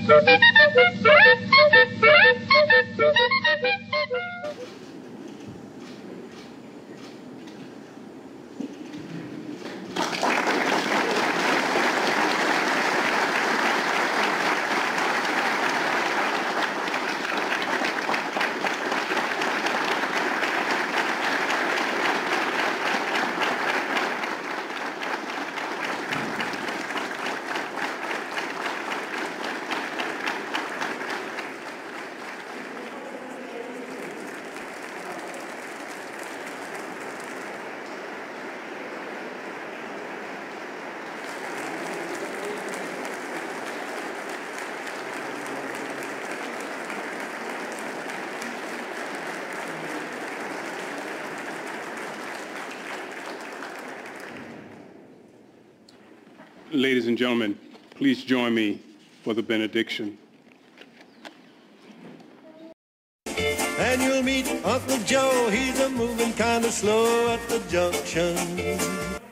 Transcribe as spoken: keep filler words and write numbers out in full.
Ladies and gentlemen, please join me for the benediction. And you'll meet Uncle Joe, he's a moving kind of slow at the junction.